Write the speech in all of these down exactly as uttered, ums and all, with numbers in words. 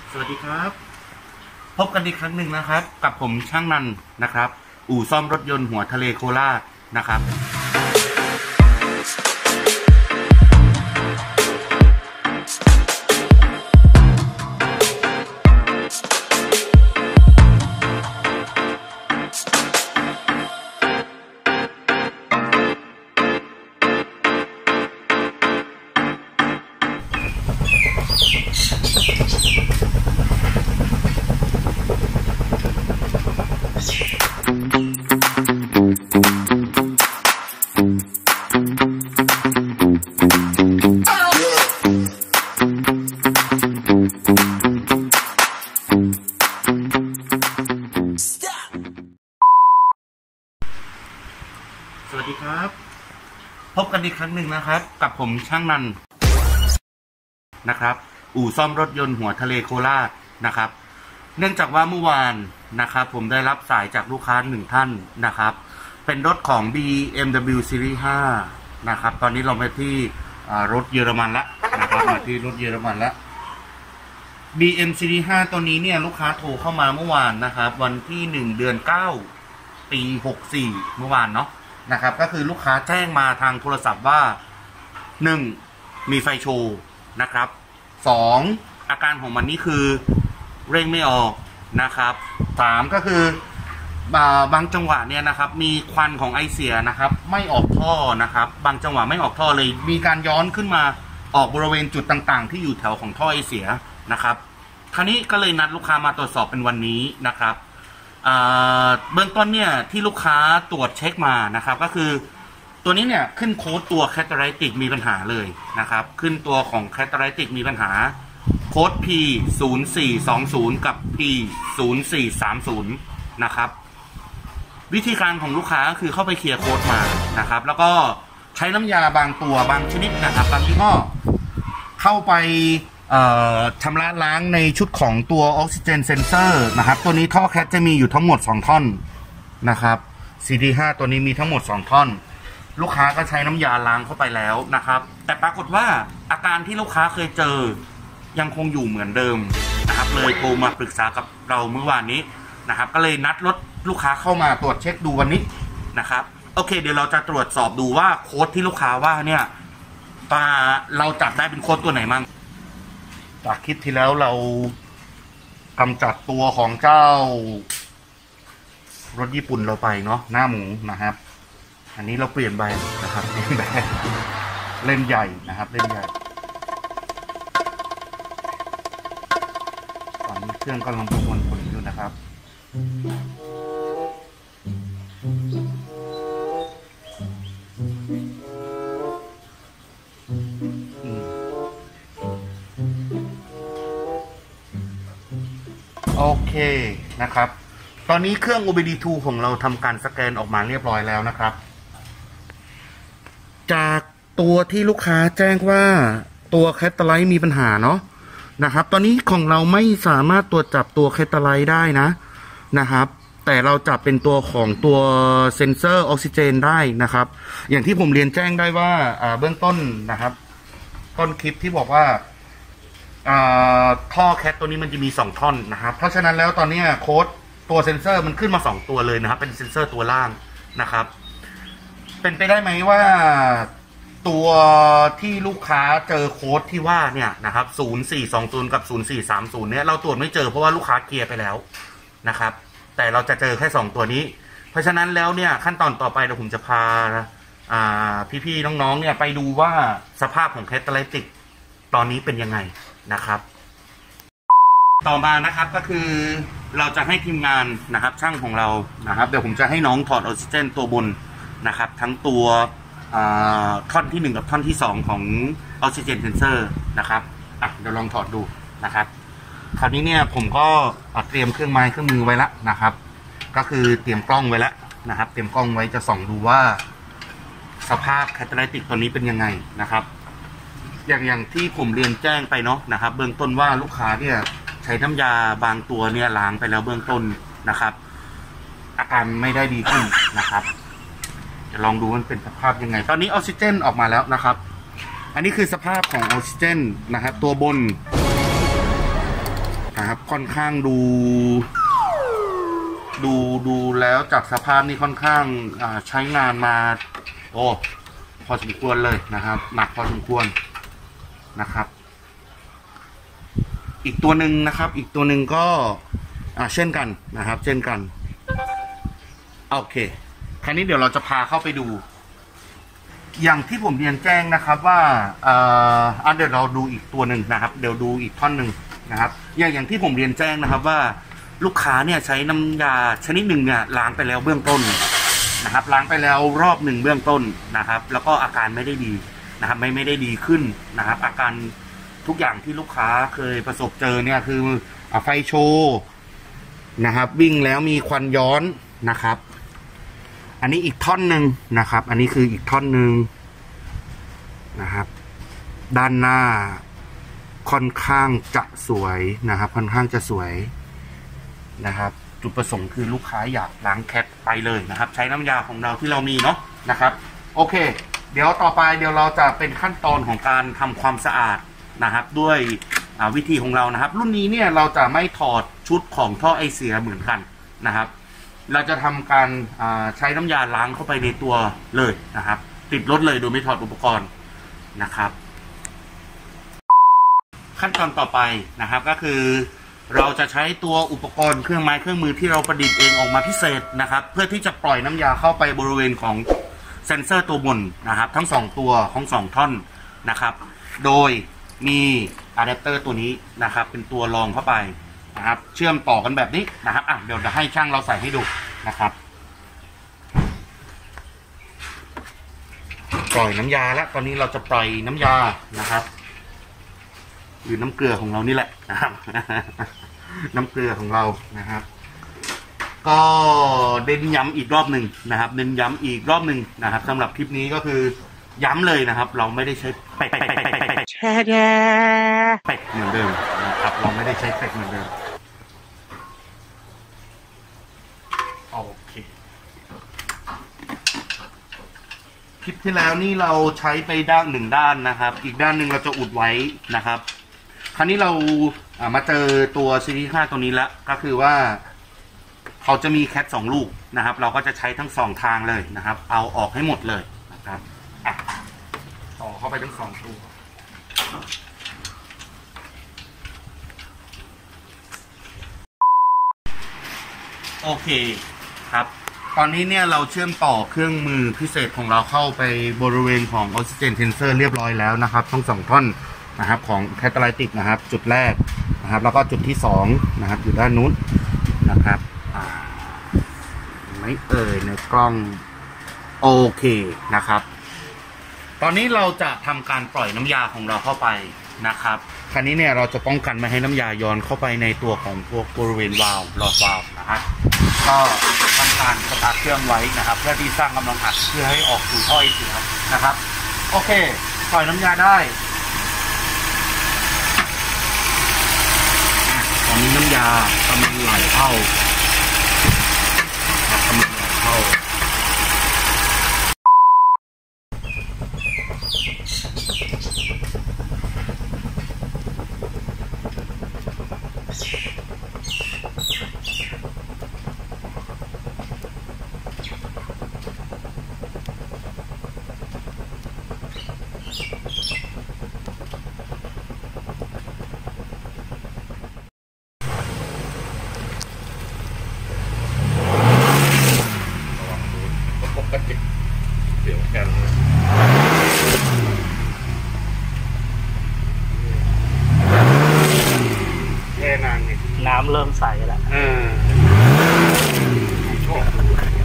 สวัสดีครับพบกันอีกครั้งหนึ่งนะครับกับผมช่างนันนะครับอู่ซ่อมรถยนต์หัวทะเลโคราชนะครับสวัสดีครับพบกันอีกครั้งหนึ่งนะครับกับผมช่างนันนะครับอู่ซ่อมรถยนต์หัวทะเลโคราชนะครับเนื่องจากว่าเมื่อวานนะครับผมได้รับสายจากลูกค้าหนึ่งท่านนะครับเป็นรถของ บี เอ็ม ดับเบิลยู Series ห้านะครับตอนนี้เราไปที่รถเยอรมันแล้วนะครับมาที่รถเยอรมันแล้ว บี เอ็ม Series ห้าตัวนี้เนี่ยลูกค้าโทรเข้ามาเมื่อวานนะครับวันที่หนึ่งเดือนเก้าปีหกสี่เมื่อวานเนาะนะครับก็คือลูกค้าแจ้งมาทางโทรศัพท์ว่าหนึ่งมีไฟโชว์นะครับสองอาการของมันนี่คือเร่งไม่ออกนะครับสามก็คือบางจังหวะเนี่ยนะครับมีควันของไอเสียนะครับไม่ออกท่อนะครับบางจังหวะไม่ออกท่อเลยมีการย้อนขึ้นมาออกบริเวณจุดต่างๆที่อยู่แถวของท่อไอเสียนะครับคราวนี้ก็เลยนัดลูกค้ามาตรวจสอบเป็นวันนี้นะครับเบื้องต้นเนี่ยที่ลูกค้าตรวจเช็คมานะครับก็คือตัวนี้เนี่ยขึ้นโค้ดตัวแคตาไลติกมีปัญหาเลยนะครับขึ้นตัวของแคตาไลติกมีปัญหาโค้ด พี ศูนย์ สี่ สอง ศูนย์ กับ พี ศูนย์ สี่ สาม ศูนย์ นะครับวิธีการของลูกค้าก็คือเข้าไปเคลียร์โค้ดมานะครับแล้วก็ใช้น้ำยาบางตัวบางชนิดนะครับบางยี่ห้อเข้าไปชำระล้างในชุดของตัวออกซิเจนเซนเซอร์นะครับตัวนี้ท่อแคทจะมีอยู่ทั้งหมดสองท่อนนะครับ ซี ดี ห้า ตัวนี้มีทั้งหมดสองท่อนลูกค้าก็ใช้น้ำยาล้างเข้าไปแล้วนะครับแต่ปรากฏว่าอาการที่ลูกค้าเคยเจอยังคงอยู่เหมือนเดิมนะครับเลยโทรมาปรึกษากับเราเมื่อวานนี้นะครับก็เลยนัดรถลูกค้าเข้ามาตรวจเช็คดูวันนี้นะครับโอเคเดี๋ยวเราจะตรวจสอบดูว่าโค้ดที่ลูกค้าว่าเนี่ยเราจับได้เป็นโค้ดตัวไหนมั่งจากคลิปที่แล้วเรากำจัดตัวของเจ้ารถญี่ปุ่นเราไปเนาะหน้าหมูนะครับอันนี้เราเปลี่ยนใบนะครับเปลี่ยนใบเล่นใหญ่นะครับเล่นใหญ่ตอนนี้เครื่องกำลังประมวลผลอยู่นะครับโอเคนะครับตอนนี้เครื่อง โอ บี ดี ทู ของเราทำการสแกนออกมาเรียบร้อยแล้วนะครับจากตัวที่ลูกค้าแจ้งว่าตัวแคตาไลท์มีปัญหาเนาะนะครับตอนนี้ของเราไม่สามารถตรวจจับตัวแคตาไลท์ได้นะนะครับแต่เราจับเป็นตัวของตัวเซ็นเซอร์ออกซิเจนได้นะครับอย่างที่ผมเรียนแจ้งได้ว่าเบื้องต้นนะครับต้นคลิปที่บอกว่าท่อแคทตัวนี้มันจะมีสองท่อนนะครับเพราะฉะนั้นแล้วตอนนี้โค้ดตัวเซ็นเซอร์มันขึ้นมาสองตัวเลยนะครับเป็นเซ็นเซอร์ตัวล่างนะครับเป็นไปได้ไหมว่าตัวที่ลูกค้าเจอโค้ดที่ว่าเนี่ยนะครับศูนย์ สี่ สอง ศูนย์ กับ ศูนย์ สี่ สาม ศูนย์ เนี่ยเราตรวจไม่เจอเพราะว่าลูกค้าเคลียร์ไปแล้วนะครับแต่เราจะเจอแค่สองตัวนี้เพราะฉะนั้นแล้วเนี่ยขั้นตอนต่อไปเดี๋ยวผมจะพาพี่ๆน้องๆเนี่ยไปดูว่าสภาพของแคตาไลติกตอนนี้เป็นยังไงนะครับต่อมานะครับก็คือเราจะให้ทีมงานนะครับช่างของเรานะครับเดี๋ยวผมจะให้น้องถอดออกซิเจนตัวบนนะครับทั้งตัวท่อนที่หนึ่งกับท่อนที่สองของออกซิเจนเซนเซอร์นะครับอ่ะเดี๋ยวลองถอดดูนะครับคราวนี้เนี่ยผมก็เตรียมเครื่องไม้เครื่องมือไว้แล้วนะครับก็คือเตรียมกล้องไว้แล้วนะครับเตรียมกล้องไว้จะส่องดูว่าสภาพแคตาไลติกตัวนี้เป็นยังไงนะครับอย่างอย่างที่ผมเรียนแจ้งไปเนาะนะครับเบื้องต้นว่าลูกค้าเนี่ยใช้น้ำยาบางตัวเนี่ยล้างไปแล้วเบื้องต้นนะครับอาการไม่ได้ดีขึ้นนะครับจะลองดูมันเป็นสภาพยังไงตอนนี้ออกซิเจนออกมาแล้วนะครับอันนี้คือสภาพของออกซิเจนนะครับตัวบนนะครับค่อนข้างดู ดูดูแล้วจากสภาพนี่ค่อนข้างใช้งานมาโอ้พอสมควรเลยนะครับหนักพอสมควรนะครับอีกตัวหนึ่งนะครับอีกตัวหนึ่งก็อ่าเช่นกันนะครับเช่นกันโอเคคราวนี้เดี๋ยวเราจะพาเข้าไปดูอย่างที่ผมเรียนแจ้งนะครับว่าอ่าเดี๋ยวเราดูอีกตัวหนึ่งนะครับเดี๋ยวดูอีกท่อนหนึ่งนะครับอย่างอย่างที่ผมเรียนแจ้งนะครับว่าลูกค้าเนี่ยใช้น้ำยาชนิดหนึ่งเนี่ยล้างไปแล้วเบื้องต้นนะครับล้างไปแล้วรอบหนึ่งเบื้องต้นนะครับแล้วก็อาการไม่ได้ดีนะครับไม่ไม่ได้ดีขึ้นนะครับอาการทุกอย่างที่ลูกค้าเคยประสบเจอเนี่ยคือไฟโชว์นะครับวิ่งแล้วมีควันย้อนนะครับอันนี้อีกท่อนหนึ่งนะครับอันนี้คืออีกท่อนหนึ่งนะครับด้านหน้าค่อนข้างจะสวยนะครับค่อนข้างจะสวยนะครับจุดประสงค์คือลูกค้าอยากล้างแคทไปเลยนะครับใช้น้ำยาของเราที่เรามีเนาะนะครับโอเคเดี๋ยวต่อไปเดี๋ยวเราจะเป็นขั้นตอนของการทำความสะอาดนะครับด้วยวิธีของเรานะครับรุ่นนี้เนี่ยเราจะไม่ถอดชุดของท่อไอเสียเหมือนกันนะครับเราจะทำการใช้น้ำยาล้างเข้าไปในตัวเลยนะครับติดรถเลยโดยไม่ถอดอุปกรณ์นะครับขั้นตอนต่อไปนะครับก็คือเราจะใช้ตัวอุปกรณ์เครื่องไม้เครื่องมือที่เราประดิษฐ์เองออกมาพิเศษนะครับเพื่อที่จะปล่อยน้ำยาเข้าไปบริเวณของเซ็นเซอร์ตัวบนนะครับทั้งสองตัวของสองท่อนนะครับโดยมีอะแดปเตอร์ตัวนี้นะครับเป็นตัวรองเข้าไปนะครับเชื่อมต่อกันแบบนี้นะครับอ่ะเดี๋ยวจะให้ช่างเราใส่ให้ดูนะครับปล่อยน้ำยาแล้วตอนนี้เราจะปล่อยน้ำยานะครับหรือน้ำเกลือของเรานี่แหละนะครับ น้ำเกลือของเรานะครับก็เน้นย้ำอีกรอบหนึ่งนะครับเน้นย้ำอีกรอบหนึ่งนะครับสำหรับคลิปนี้ก็คือย้ำเลยนะครับเราไม่ได้ใช้เป็ดแช่แย่เป็ดเหมือนเดิมนะครับเราไม่ได้ใช้เป็ดเหมือนเดิมโอเคคลิปที่แล้วนี่เราใช้ไปด้านหนึ่งด้านนะครับอีกด้านหนึ่งเราจะอุดไว้นะครับคราวนี้เรามาเจอตัวซีรีส์ห้าตัวนี้แล้วก็คือว่าเขาจะมีแคทสองลูกนะครับเราก็จะใช้ทั้งสองทางเลยนะครับเอาออกให้หมดเลยนะครับต่อเข้าไปทั้งสองตัวโอเคครับตอนนี้เนี่ยเราเชื่อมต่อเครื่องมือพิเศษของเราเข้าไปบริเวณของออกซิเจนเทนเซอร์เรียบร้อยแล้วนะครับทั้งสองท่อนนะครับของแคตาไลติกนะครับจุดแรกนะครับแล้วก็จุดที่สองนะครับอยู่ด้านนู้นนะครับไม่เอ่ยในกล้องโอเคนะครับตอนนี้เราจะทำการปล่อยน้ำยาของเราเข้าไปนะครับคราวนี้เนี่ยเราจะป้องกันไม่ให้น้ำยาย้อนเข้าไปในตัวของพวกบริเวณวาล์วหลอดวาล์วนะครับก็ทำการสตาร์ทเครื่องไว้นะครับเพื่อที่สร้างกำลังอัดเพื่อให้ออกสู่ท่อไอเสียนะครับโอเคปล่อยน้ำยาได้ตอนนี้น้ำยากำลังไหลเข้ากำลังไหลเข้าเดี๋ยวกันแค่นานเนี่ยน้ำเริ่มใสแล้วเออชอบดู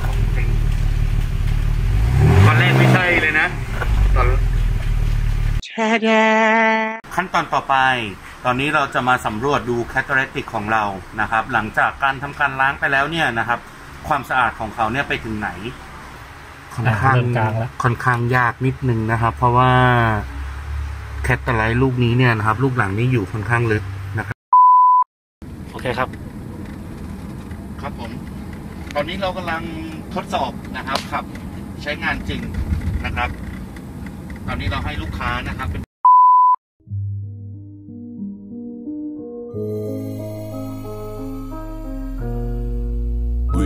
ตอนแรกไม่ใช่เลยนะตอนแช่แย่ขั้นตอนต่อไปตอนนี้เราจะมาสำรวจดูแคตาลิติกของเรานะครับหลังจากการทำการล้างไปแล้วเนี่ยนะครับความสะอาดของเขาเนี่ยไปถึงไหนค่อนข้างค่อนข้างยากนิดนึงนะครับเพราะว่าแคตตาไลท์ลูกนี้เนี่ยนะครับลูกหลังนี้อยู่ค่อนข้างลึกนะครับโอเคครับครับผมตอนนี้เรากำลังทดสอบนะครับครับใช้งานจริงนะครับตอนนี้เราให้ลูกค้านะครับเป็น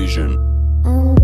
Vision.